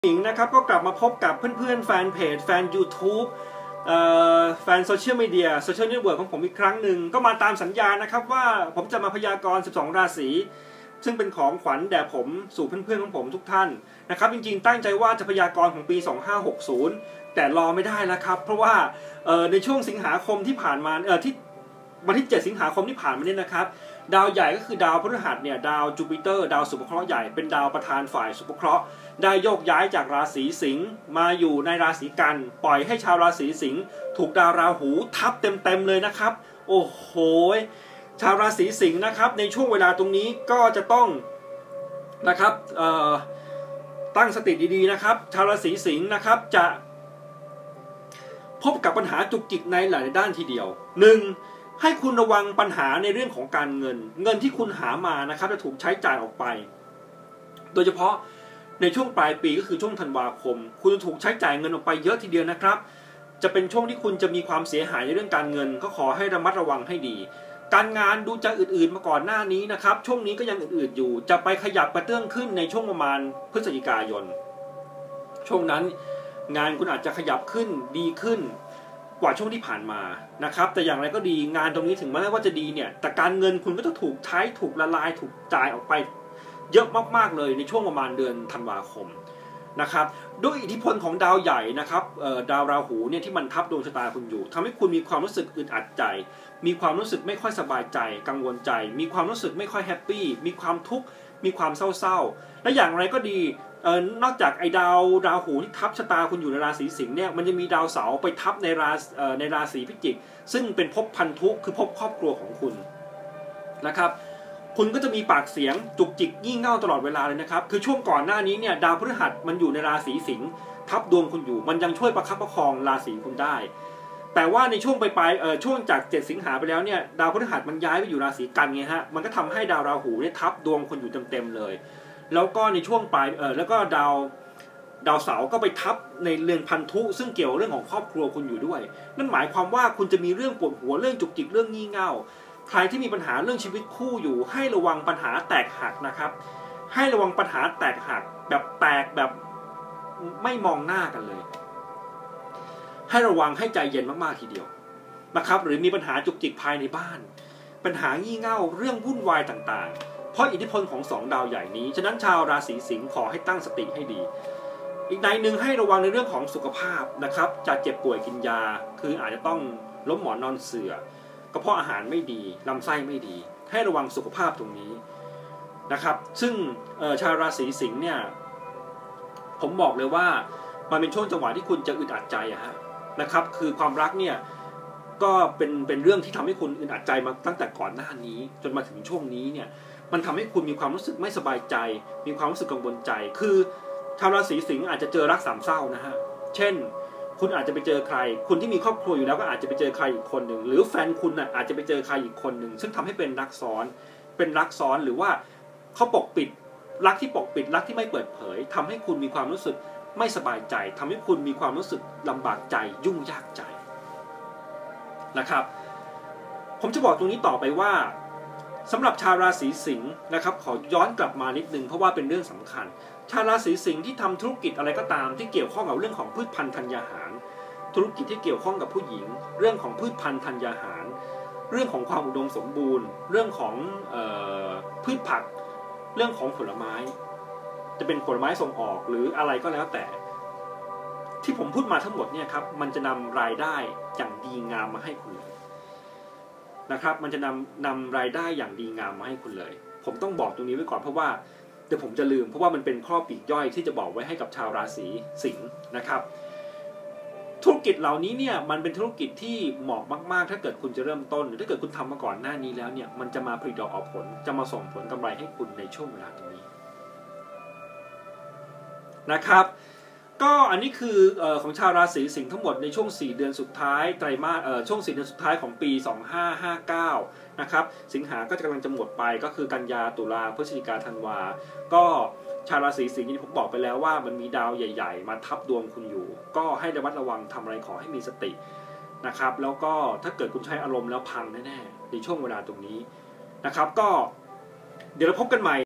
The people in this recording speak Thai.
หญิงนะครับก็กลับมาพบกับเพื่อนๆแฟนเพจแฟน YouTube แฟนโซเชียลมีเดียโซเชียลเน็ตเวิร์กของผมอีกครั้งหนึ่งก็มาตามสัญญานะครับว่าผมจะมาพยากรณ์12ราศีซึ่งเป็นของขวัญแด่ผมสู่เพื่อนๆของผมทุกท่านนะครับจริงๆตั้งใจว่าจะพยากรณ์ของปี2560แต่รอไม่ได้แล้วครับเพราะว่าในช่วงสิงหาคมที่ผ่านมาที่วันที่7สิงหาคมที่ผ่านมาเนี่ยนะครับดาวใหญ่ก็คือดาวพฤหัสเนี่ยดาวจูปิเตอร์ดาวสุภเคราะห์ใหญ่เป็นดาวประธานฝ่ายสุภเคราะห์ได้โยกย้ายจากราศีสิงห์มาอยู่ในราศีกันปล่อยให้ชาวราศีสิงห์ถูกดาวราหูทับเต็มเลยนะครับโอ้โหชาวราศีสิงห์นะครับในช่วงเวลาตรงนี้ก็จะต้องนะครับตั้งสติดีๆนะครับชาวราศีสิงห์นะครับจะพบกับปัญหาจุกจิกในหลายด้านทีเดียว1ให้คุณระวังปัญหาในเรื่องของการเงินที่คุณหามานะครับจะถูกใช้จ่ายออกไปโดยเฉพาะในช่วงปลายปีก็คือช่วงธันวาคมคุณจะถูกใช้จ่ายเงินออกไปเยอะทีเดียวนะครับจะเป็นช่วงที่คุณจะมีความเสียหายในเรื่องการเงินก็ขอให้ระมัดระวังให้ดีการงานดูจะอื่นๆมาก่อนหน้านี้นะครับช่วงนี้ก็ยังอื่นๆอยู่จะไปขยับกระเตื้องขึ้นในช่วงประมาณพฤศจิกายนช่วงนั้นงานคุณอาจจะขยับขึ้นดีขึ้นกว่าช่วงที่ผ่านมานะครับแต่อย่างไรก็ดีงานตรงนี้ถึงแม้ว่าจะดีเนี่ยแต่การเงินคุณก็จะถูกใช้ถูกละลายถูกจ่ายออกไปเยอะมากๆเลยในช่วงประมาณเดือนธันวาคมนะครับด้วยอิทธิพลของดาวใหญ่นะครับดาวราหูเนี่ยที่มันทับดวงชะตาคุณอยู่ทำให้คุณมีความรู้สึกอึดอัดใจมีความรู้สึกไม่ค่อยสบายใจกังวลใจมีความรู้สึกไม่ค่อยแฮปปี้มีความทุกข์มีความเศร้าและอย่างไรก็ดีนอกจากไอ้ดาวราหูที่ทับชะตาคุณอยู่ในราศีสิงห์เนี่ยมันจะมีดาวเสาร์ไปทับในราศีพิจิกซึ่งเป็นภพพันธุคือภพครอบครัวของคุณนะครับคุณก็จะมีปากเสียงจุกจิกงี่เง่าตลอดเวลาเลยนะครับคือช่วงก่อนหน้านี้เนี่ยดาวพฤหัสมันอยู่ในราศีสิงห์ทับดวงคุณอยู่มันยังช่วยประคับประคองราศีคุณได้แต่ว่าในช่วงปลายช่วงจาก7สิงหาไปแล้วเนี่ยดาวพฤหัสมันย้ายไปอยู่ราศีกันไงฮะมันก็ทำให้ดาวราหูเนี่ยทับดวงคุณอยู่เต็มเลยแล้วก็ในช่วงปลายแล้วก็ดาวเสาร์ก็ไปทับในเรือนพันธุซึ่งเกี่ยวเรื่องของครอบครัวคุณอยู่ด้วยนั่นหมายความว่าคุณจะมีเรื่องปวดหัวเรื่องจุกจิกเรื่องงี่เง่าใครที่มีปัญหาเรื่องชีวิตคู่อยู่ให้ระวังปัญหาแตกหักนะครับให้ระวังปัญหาแตกหักแบบแตกแบบไม่มองหน้ากันเลยให้ระวังให้ใจเย็นมากๆทีเดียวนะครับหรือมีปัญหาจุกจิกภายในบ้านปัญหางี่เง่าเรื่องวุ่นวายต่างๆเพราะอิทธิพลของ2ดาวใหญ่นี้ฉะนั้นชาวราศีสิงห์ขอให้ตั้งสติให้ดีอีกในหนึ่งให้ระวังในเรื่องของสุขภาพนะครับจะเจ็บป่วยกินยาคืออาจจะต้องล้มหมอนนอนเสื่อกระเพาะอาหารไม่ดีลำไส้ไม่ดีให้ระวังสุขภาพตรงนี้นะครับซึ่งชาวราศีสิงห์เนี่ยผมบอกเลยว่ามันเป็นช่วงจังหวะที่คุณจะอึดอัดใจนะครับคือความรักเนี่ยก็เป็นเรื่องที่ทำให้คุณอึดอัดใจมาตั้งแต่ก่อนหน้านี้จนมาถึงช่วงนี้เนี่ยมันทำให้คุณมีความรู้สึกไม่สบายใจมีความรู้สึกกังวลใจคือชาวราศีสิงห์อาจจะเจอรักสามเศร้านะฮะเช่นคุณอาจจะไปเจอใครคุณที่มีครอบครัวอยู่แล้วก็อาจจะไปเจอใครอีกคนหนึ่งหรือแฟนคุณอาจจะไปเจอใครอีกคนหนึ่งซึ่งทำให้เป็นรักซ้อนหรือว่าเขาปกปิดรักที่ปกปิดรักที่ไม่เปิดเผยทำให้คุณมีความรู้สึกไม่สบายใจทำให้คุณมีความรู้สึกลำบากใจยุ่งยากใจนะครับผมจะบอกตรงนี้ต่อไปว่าสำหรับชาวราศีสิงห์นะครับขอย้อนกลับมานิดนึงเพราะว่าเป็นเรื่องสำคัญชาวราศีสิงห์ที่ทำธุรกิจอะไรก็ตามที่เกี่ยวข้องกับเรื่องของพืชพันธุ์ธัญญาหารธุรกิจที่เกี่ยวข้องกับผู้หญิงเรื่องของพืชพันธุ์ธัญญาหารเรื่องของความอุดมสมบูรณ์เรื่องของพืชผักเรื่องของผลไม้จะเป็นผลไม้ส่งออกหรืออะไรก็แล้วแต่ที่ผมพูดมาทั้งหมดเนี่ยครับมันจะนำรายได้อย่างดีงามมาให้คุณนะครับมันจะนำรายได้อย่างดีงามมาให้คุณเลยผมต้องบอกตรงนี้ไว้ก่อนเพราะว่าเดี๋ยวผมจะลืมเพราะว่ามันเป็นข้อปลีกย่อยที่จะบอกไว้ให้กับชาวราศีสิงห์นะครับธุรกิจเหล่านี้เนี่ยมันเป็นธุรกิจที่เหมาะมากๆถ้าเกิดคุณจะเริ่มต้นหรือถ้าเกิดคุณทำมาก่อนหน้านี้แล้วเนี่ยมันจะมาผลิดอกออกผลจะมาส่งผลกำไรให้คุณในช่วงเวลาตรงนี้นะครับก็อันนี้คือของชาวราศีสิงห์ทั้งหมดในช่วง4เดือนสุดท้ายไตรมาสช่วง4เดือนสุดท้ายของปี2559นะครับสิงหาก็กำลังจะหมดไปก็คือกันยาตุลาพฤศจิกาธันวาก็ชาวราศีสิงห์ที่ผมบอกไปแล้วว่ามันมีดาวใหญ่ๆมาทับดวงคุณอยู่ก็ให้ระมัดระวังทำอะไรขอให้มีสตินะครับแล้วก็ถ้าเกิดคุณใช้อารมณ์แล้วพังแน่ๆในช่วงเวลาตรงนี้นะครับก็เดี๋ยวเราพบกันใหม่